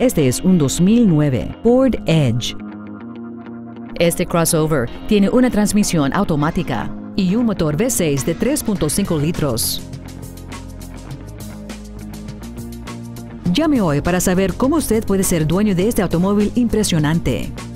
Este es un 2009 Ford Edge. Este crossover tiene una transmisión automática y un motor V6 de 3.5 litros. Llame hoy para saber cómo usted puede ser dueño de este automóvil impresionante.